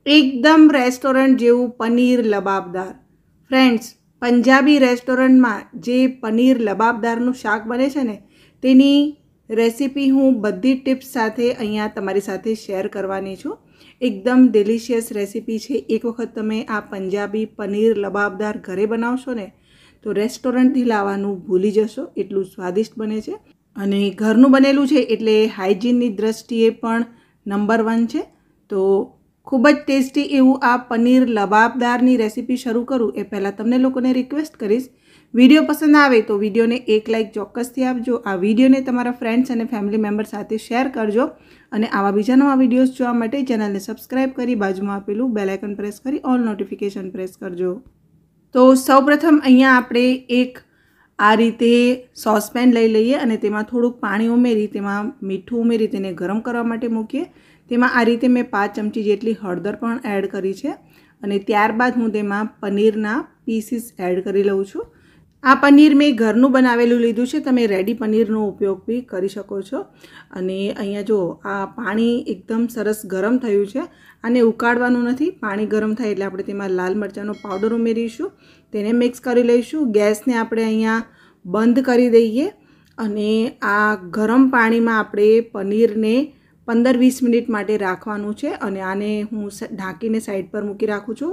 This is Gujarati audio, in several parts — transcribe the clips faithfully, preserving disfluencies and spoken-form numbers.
એકદમ રેસ્ટોરન્ટ જેવું પનીર લબાબદાર. ફ્રેન્ડ્સ, પંજાબી રેસ્ટોરન્ટમાં જે પનીર લબાબદારનું શાક બને છે ને, તેની રેસીપી હું બધી ટિપ્સ સાથે અહીંયા તમારી સાથે શેર કરવાની છું. એકદમ ડિલિશિયસ રેસીપી છે. એક વખત તમે આ પંજાબી પનીર લબાબદાર ઘરે બનાવશો ને તો રેસ્ટોરન્ટથી લાવવાનું ભૂલી જશો, એટલું સ્વાદિષ્ટ બને છે. અને ઘરનું બનેલું છે એટલે હાઇજીનની દ્રષ્ટિએ પણ નંબર વન છે. તો ખૂબ જ ટેસ્ટી એવું આ પનીર લબાબદારની રેસીપી શરૂ કરું એ પહેલાં તમને લોકોને રિક્વેસ્ટ કરીશ, વિડીયો પસંદ આવે તો વિડીયોને એક લાઇક ચોક્કસથી આપજો. આ વિડીયોને તમારા ફ્રેન્ડ્સ અને ફેમિલી મેમ્બર સાથે શેર કરજો. અને આવા બીજા નવા વિડીયોઝ જોવા માટે ચેનલને સબસ્ક્રાઈબ કરી બાજુમાં આપેલું બેલ આઇકન પ્રેસ કરી ઓલ નોટિફિકેશન પ્રેસ કરજો. તો સૌપ્રથમ અહીંયા આપણે એક આ રીતે સોસપેન લઈ લઈએ અને તેમાં થોડુંક પાણી ઉમેરી તેમાં મીઠું ઉમેરી તેને ગરમ કરવા માટે મૂકીએ. તેમાં આ રીતે મેં પાંચ ચમચી જેટલી હળદર પણ એડ કરી છે અને ત્યારબાદ હું તેમાં પનીરના પીસીસ એડ કરી લઉં છું. આ પનીર મેં ઘરનું બનાવેલું લીધું છે, તમે રેડી પનીરનો ઉપયોગ બી કરી શકો છો. અને અહીંયા જો આ પાણી એકદમ સરસ ગરમ થયું છે. આને ઉકાળવાનું નથી, પાણી ગરમ થાય એટલે આપણે તેમાં લાલ મરચાંનો પાવડર ઉમેરીશું, તેને મિક્સ કરી લઈશું. ગેસને આપણે અહીંયા બંધ કરી દઈએ અને આ ગરમ પાણીમાં આપણે પનીરને પંદર વીસ મિનિટ માટે રાખવાનું છે અને આને હું ઢાંકીને સાઈડ પર મૂકી રાખું છું.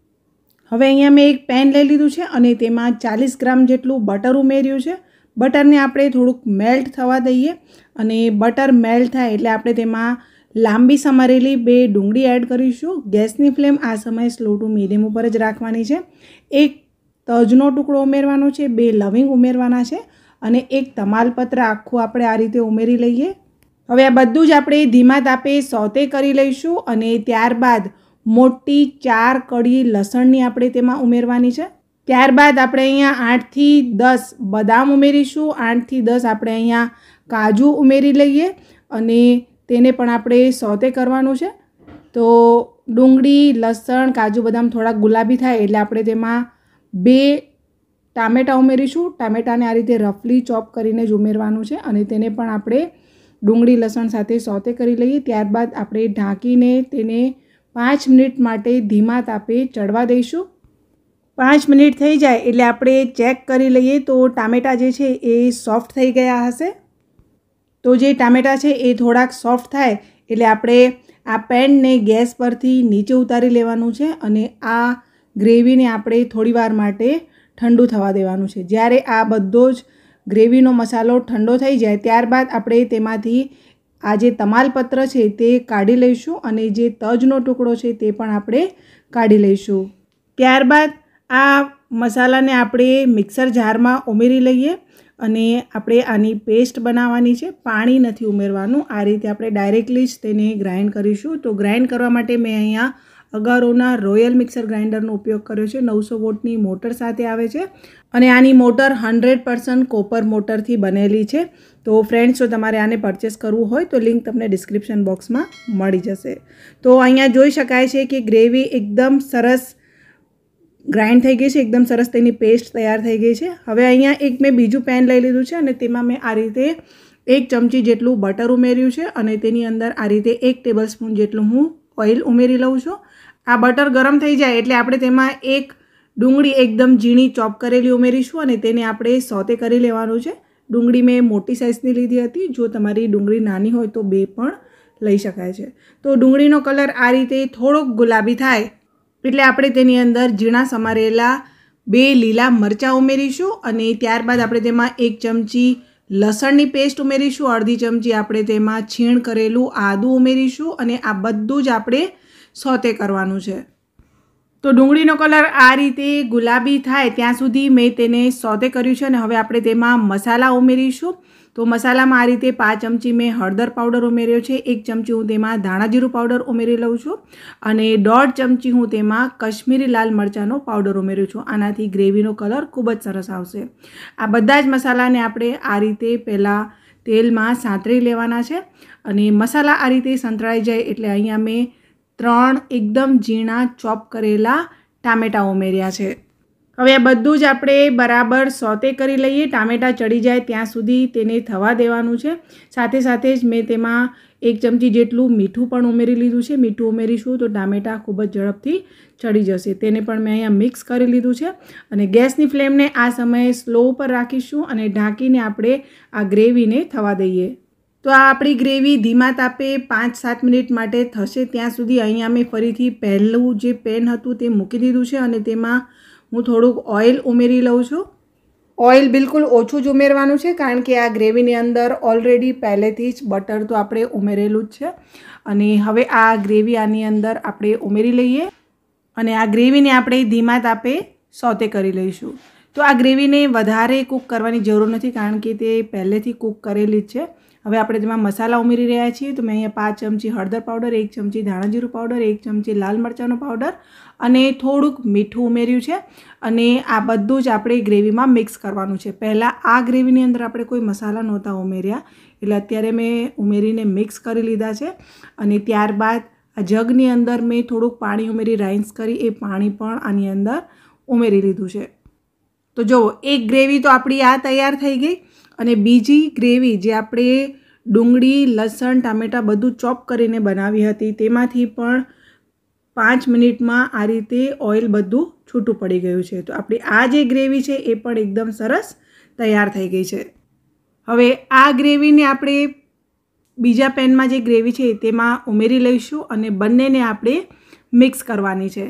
હવે અહીંયા મેં એક પેન લઈ લીધું છે અને તેમાં ચાલીસ ગ્રામ જેટલું બટર ઉમેર્યું છે. બટરને આપણે થોડુંક મેલ્ટ થવા દઈએ અને બટર મેલ્ટ થાય એટલે આપણે તેમાં લાંબી સમારેલી બે ડુંગળી એડ કરીશું. ગેસની ફ્લેમ આ સમયે સ્લો ટુ મીડિયમ ઉપર જ રાખવાની છે. એક તજનો ટુકડો ઉમેરવાનો છે, બે લવિંગ ઉમેરવાના છે અને એક તમાલપત્ર આખું આપણે આ રીતે ઉમેરી લઈએ. હવે આ બધું જ આપણે ધીમા તાપે સોતે કરી લઈશું અને ત્યારબાદ મોટી ચાર કળી લસણની આપણે તેમાં ઉમેરવાની છે. ત્યારબાદ આપણે અહીંયા આઠથી દસ બદામ ઉમેરીશું, આઠથી દસ આપણે અહીંયા કાજુ ઉમેરી લઈએ અને તેને પણ આપણે સોતે કરવાનું છે. તો ડુંગળી, લસણ, કાજુ, બદામ થોડાક ગુલાબી થાય એટલે આપણે તેમાં બે ટામેટાં ઉમેરીશું. ટામેટાને આ રીતે રફલી ચોપ કરીને જ ઉમેરવાનું છે અને તેને પણ આપણે ડુંગળી લસણ સાથે સોતે કરી લઈએ. ત્યારબાદ આપણે ઢાંકીને તેને પાંચ મિનિટ માટે ધીમા તાપે ચડવા દઈશું. પાંચ મિનિટ થઈ જાય એટલે આપણે ચેક કરી લઈએ તો ટામેટાં જે છે એ સોફ્ટ થઈ ગયા હશે. તો જે ટામેટાં છે એ થોડાક સોફ્ટ થાય એટલે આપણે આ પેનને ગેસ પરથી નીચે ઉતારી લેવાનું છે અને આ ગ્રેવીને આપણે થોડીવાર માટે ઠંડુ થવા દેવાનું છે. જ્યારે આ બધો જ ગ્રેવીનો મસાલો ઠંડો થઈ જાય ત્યારબાદ આપણે તેમાંથી આ જે તમાલપત્ર છે તે કાઢી લઈશું અને જે તજનો ટુકડો છે તે પણ આપણે કાઢી લઈશું. ત્યારબાદ આ મસાલાને આપણે મિક્સર જારમાં ઉમેરી લઈએ અને આપણે આની પેસ્ટ બનાવવાની છે. પાણી નથી ઉમેરવાનું, આ રીતે આપણે ડાયરેક્ટલી જ તેને ગ્રાઇન્ડ કરીશું. તો ગ્રાઇન્ડ કરવા માટે મેં અહીંયા અગારોના રોયલ મિક્સર ગ્રાઇન્ડરનો ઉપયોગ કર્યો છે. નવસો વોટની મોટર સાથે આવે છે અને આની મોટર હંડ્રેડ પર્સન્ટ કોપર મોટરથી બનેલી છે. તો ફ્રેન્ડ્સ, જો તમારે આને પરચેસ કરવું હોય તો લિંક તમને ડિસ્ક્રિપ્શન બોક્સમાં મળી જશે. તો અહીંયા જોઈ શકાય છે કે ગ્રેવી એકદમ સરસ ગ્રાઇન્ડ થઈ ગઈ છે, એકદમ સરસ તેની પેસ્ટ તૈયાર થઈ ગઈ છે. હવે અહીંયા એક મેં બીજું પેન લઈ લીધું છે અને તેમાં મેં આ રીતે એક ચમચી જેટલું બટર ઉમેર્યું છે અને તેની અંદર આ રીતે એક ટેબલ સ્પૂન જેટલું હું ઓઇલ ઉમેરી લઉં છું. આ બટર ગરમ થઈ જાય એટલે આપણે તેમાં એક ડુંગળી એકદમ ઝીણી ચોપ કરેલી ઉમેરીશું અને તેને આપણે સોતે કરી લેવાનું છે. ડુંગળી મેં મોટી સાઇઝની લીધી હતી, જો તમારી ડુંગળી નાની હોય તો બે પણ લઈ શકાય છે. તો ડુંગળીનો કલર આ રીતે થોડોક ગુલાબી થાય એટલે આપણે તેની અંદર ઝીણા સમારેલા બે લીલા મરચાં ઉમેરીશું અને ત્યારબાદ આપણે તેમાં એક ચમચી લસણની પેસ્ટ ઉમેરીશું, અડધી ચમચી આપણે તેમાં છીણ કરેલું આદું ઉમેરીશું અને આ બધું જ આપણે સોતે કરવાનું છે. તો ડુંગળીનો કલર આ રીતે ગુલાબી થાય ત્યાં સુધી મેં તેને સોતે કર્યું છે અને હવે આપણે તેમાં મસાલા ઉમેરીશું. તો મસાલામાં આ રીતે પાંચ ચમચી મેં હળદર પાવડર ઉમેર્યો છે, એક ચમચી હું તેમાં ધાણાજીરું પાવડર ઉમેરી લઉં છું અને દોઢ ચમચી હું તેમાં કશ્મીરી લાલ મરચાંનો પાવડર ઉમેર્યું છું. આનાથી ગ્રેવીનો કલર ખૂબ જ સરસ આવશે. આ બધા જ મસાલાને આપણે આ રીતે પહેલાં તેલમાં સાંતળી લેવાના છે અને મસાલા આ રીતે સંતળાઈ જાય એટલે અહીંયા મેં ત્રણ એકદમ ઝીણા ચોપ કરેલા ટામેટાં ઉમેર્યા છે. હવે આ બધું જ આપણે બરાબર સોતે કરી લઈએ. ટામેટાં ચડી જાય ત્યાં સુધી તેને થવા દેવાનું છે. સાથે સાથે જ મેં તેમાં એક ચમચી જેટલું મીઠું પણ ઉમેરી લીધું છે. મીઠું ઉમેરીશું તો ટામેટાં ખૂબ જ ઝડપથી ચડી જશે. તેને પણ મેં અહીંયા મિક્સ કરી લીધું છે અને ગેસની ફ્લેમને આ સમયે સ્લો ઉપર રાખીશું અને ઢાંકીને આપણે આ ગ્રેવીને થવા દઈએ. તો આ આપણી ગ્રેવી ધીમા તાપે પાંચ સાત મિનિટ માટે થશે ત્યાં સુધી અહીંયા મેં ફરીથી પહેલું જે પેન હતું તે મૂકી દીધું છે અને તેમાં હું થોડુંક ઓઇલ ઉમેરી લઉં છું. ઓઇલ બિલકુલ ઓછું જ ઉમેરવાનું છે કારણ કે આ ગ્રેવીની અંદર ઓલરેડી પહેલેથી જ બટર તો આપણે ઉમેરેલું જ છે. અને હવે આ ગ્રેવી આની અંદર આપણે ઉમેરી લઈએ અને આ ગ્રેવીને આપણે ધીમા તાપે સોતે કરી લઈશું. તો આ ગ્રેવીને વધારે કૂક કરવાની જરૂર નથી કારણ કે તે પહેલેથી કૂક કરેલી જ છે. હવે આપણે તેમાં મસાલા ઉમેરી રહ્યા છીએ. તો મેં અહીંયા પાંચ ચમચી હળદર પાવડર, એક ચમચી ધાણા જીરું પાવડર, એક ચમચી લાલ મરચાંનો પાવડર અને થોડુંક મીઠું ઉમેર્યું છે અને આ બધું જ આપણે ગ્રેવીમાં મિક્સ કરવાનું છે. પહેલાં આ ગ્રેવીની અંદર આપણે કોઈ મસાલા નહોતા ઉમેર્યા એટલે અત્યારે મેં ઉમેરીને મિક્સ કરી લીધા છે અને ત્યારબાદ આ જગની અંદર મેં થોડુંક પાણી ઉમેરી રાઈસ કરી એ પાણી પણ આની અંદર ઉમેરી લીધું છે. તો જુઓ એક ગ્રેવી તો આપણી આ તૈયાર થઈ ગઈ અને બીજી ગ્રેવી જે આપણે ડુંગળી, લસણ, ટામેટાં બધું ચોપ કરીને બનાવી હતી તેમાંથી પણ પાંચ મિનિટમાં આ રીતે ઓઇલ બધું છૂટું પડી ગયું છે. તો આપણી આ જે ગ્રેવી છે એ પણ એકદમ સરસ તૈયાર થઈ ગઈ છે. હવે આ ગ્રેવીને આપણે બીજા પેનમાં જે ગ્રેવી છે તેમાં ઉમેરી લઈશું અને બંનેને આપણે મિક્સ કરવાની છે.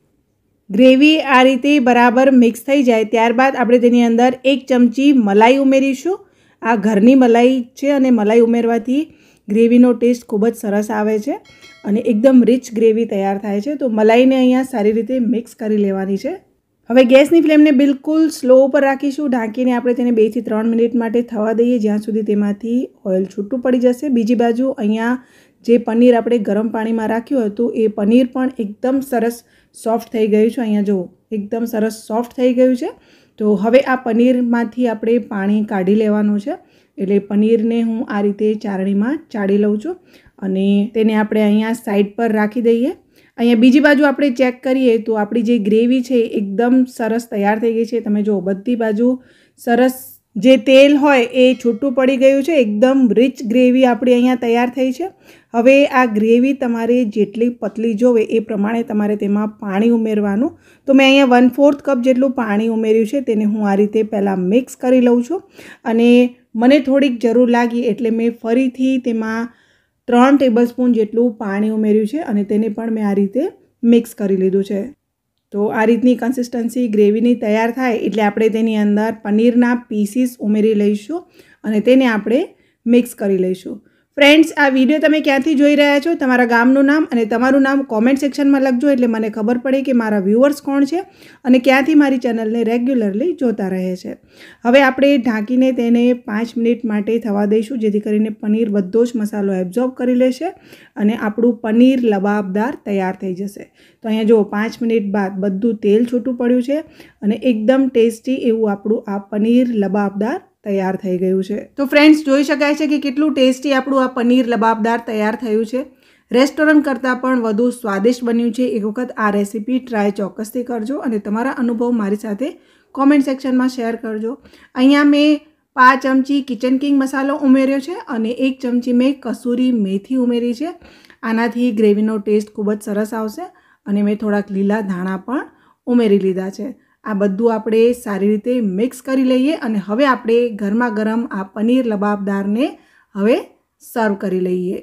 ગ્રેવી આ રીતે બરાબર મિક્સ થઈ જાય ત્યારબાદ આપણે તેની અંદર એક ચમચી મલાઈ ઉમેરીશું. આ ઘરની મલાઈ છે અને મલાઈ ઉમેરવાથી ગ્રેવીનો ટેસ્ટ ખૂબ જ સરસ આવે છે અને એકદમ રિચ ગ્રેવી તૈયાર થાય છે. તો મલાઈને અહીંયા સારી રીતે મિક્સ કરી લેવાની છે. હવે ગેસની ફ્લેમને બિલકુલ સ્લો ઉપર રાખીશું. ઢાંકીને આપણે તેને બેથી ત્રણ મિનિટ માટે થવા દઈએ જ્યાં સુધી તેમાંથી ઓઇલ છૂટું પડી જશે. બીજી બાજુ અહીંયા જે પનીર આપણે ગરમ પાણીમાં રાખ્યું હતું એ પનીર પણ એકદમ સરસ સોફ્ટ થઈ ગયું છે. અહીંયા જુઓ એકદમ સરસ સોફ્ટ થઈ ગયું છે. તો હવે આ પનીરમાંથી આપણે પાણી કાઢી લેવાનું છે એટલે પનીરને હું આ રીતે ચારણીમાં ચાળી લઉં છું અને તેને આપણે અહીંયા સાઈડ પર રાખી દઈએ. અહીંયા બીજી બાજુ આપણે ચેક કરીએ તો આપણી જે ગ્રેવી છે એકદમ સરસ તૈયાર થઈ ગઈ છે. તમે જુઓ બધી બાજુ સરસ જે તેલ હોય એ છૂટું પડી ગયું છે. એકદમ રિચ ગ્રેવી આપણી અહીંયા તૈયાર થઈ છે. હવે આ ગ્રેવી તમારે જેટલી પતલી જોવે એ પ્રમાણે તમારે તેમાં પાણી ઉમેરવાનું. તો મેં અહીંયા વન ફોર્થ કપ જેટલું પાણી ઉમેર્યું છે તેને હું આ રીતે પહેલાં મિક્સ કરી લઉં છું અને મને થોડીક જરૂર લાગી એટલે મેં ફરીથી તેમાં ત્રણ ટેબલ સ્પૂન જેટલું પાણી ઉમેર્યું છે અને તેને પણ મેં આ રીતે મિક્સ કરી લીધું છે. તો આ રીતની કન્સિસ્ટન્સી ગ્રેવીની તૈયાર થાય એટલે આપણે તેની અંદર પનીરના પીસીસ ઉમેરી લઈશું અને તેને આપણે મિક્સ કરી લઈશું. ફ્રેન્ડ્સ, આ વિડીયો તમે ક્યાંથી જોઈ રહ્યા છો તમારા ગામનું નામ અને તમારું નામ કોમેન્ટ સેક્શનમાં લખજો એટલે મને ખબર પડે કે મારા વ્યૂઅર્સ કોણ છે અને ક્યાંથી મારી ચેનલને રેગ્યુલરલી જોતા રહે છે. હવે આપણે ઢાંકીને તેને પાંચ મિનિટ માટે થવા દઈશું જેથી કરીને પનીર બધો જ મસાલો એબ્ઝોર્બ કરી લેશે અને આપણું પનીર લબાબદાર તૈયાર થઈ જશે. તો અહીંયા જુઓ પાંચ મિનિટ બાદ બધું તેલ છૂટું પડ્યું છે અને એકદમ ટેસ્ટી એવું આપણું આ પનીર લબાબદાર તૈયાર થઈ ગયું છે. તો ફ્રેન્ડ્સ, જોઈ શકાય છે કે કેટલું ટેસ્ટી આપણું આ પનીર લબાબદાર તૈયાર થયું છે. રેસ્ટોરન્ટ કરતાં પણ વધુ સ્વાદિષ્ટ બન્યું છે. એક વખત આ રેસીપી ટ્રાય ચોક્કસથી કરજો અને તમારા અનુભવ મારી સાથે કોમેન્ટ સેક્શનમાં શેર કરજો. અહીંયા મેં પાંચ ચમચી કિચન કિંગ મસાલો ઉમેર્યો છે અને એક ચમચી મેં કસૂરી મેથી ઉમેરી છે. આનાથી ગ્રેવીનો ટેસ્ટ ખૂબ જ સરસ આવશે અને મેં થોડાક લીલા ધાણા પણ ઉમેરી લીધા છે. આ બધું આપણે સારી રીતે મિક્સ કરી લઈએ અને હવે આપણે ગરમા ગરમ આ પનીર લબાબદારને હવે સર્વ કરી લઈએ.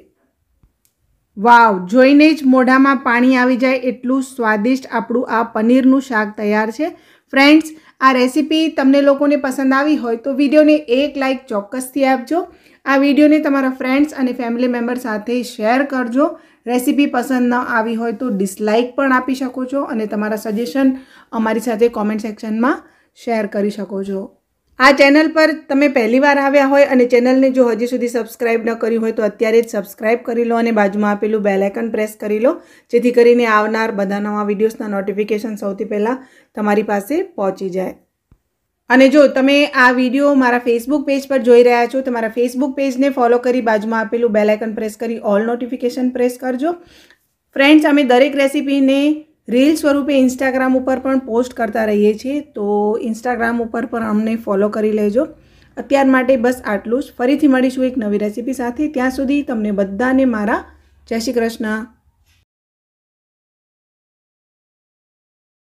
વાવ, જોઈને જ મોઢામાં પાણી આવી જાય એટલું સ્વાદિષ્ટ આપણું આ પનીરનું શાક તૈયાર છે. ફ્રેન્ડ્સ, આ રેસીપી તમને લોકોને પસંદ આવી હોય તો વિડીયોને એક લાઇક ચોક્કસથી આપજો. આ વિડીયોને તમારા ફ્રેન્ડ્સ અને ફેમિલી મેમ્બર સાથે શેર કરજો. રેસીપી પસંદ ન આવી હોય તો ડિસલાઇક પણ આપી શકો છો અને તમારા સજેશન અમારી સાથે કોમેન્ટ સેક્શનમાં શેર કરી શકો છો. આ ચેનલ પર તમે પહેલીવાર આવ્યા હોય અને ચેનલને જો હજી સુધી સબસ્ક્રાઇબ ન કર્યું હોય તો અત્યારે જ સબસ્ક્રાઇબ કરી લો અને બાજુમાં આપેલું બેલ આઇકન પ્રેસ કરી લો જેથી કરીને આવનાર બધા નવા વિડીયોઝના નોટિફિકેશન સૌથી પહેલાં તમારી પાસે પહોંચી જાય. અને જો તમે આ વિડીયો મારા ફેસબુક પેજ પર જોઈ રહ્યા છો તો મારા ફેસબુક પેજને ફોલો કરી બાજુમાં આપેલું બેલ આઇકન પ્રેસ કરી ઓલ નોટિફિકેશન પ્રેસ કરજો. ફ્રેન્ડ્સ, અમે દરેક રેસીપીને રીલ સ્વરૂપે ઇન્સ્ટાગ્રામ ઉપર પણ પોસ્ટ કરતા રહીએ છીએ તો ઇન્સ્ટાગ્રામ ઉપર પણ અમને ફોલો કરી લેજો અત્યાર માટે બસ આટલું જ. ફરીથી મળીશું એક નવી રેસીપી સાથે. ત્યાં સુધી તમને બધાને મારા જય શ્રી કૃષ્ણ.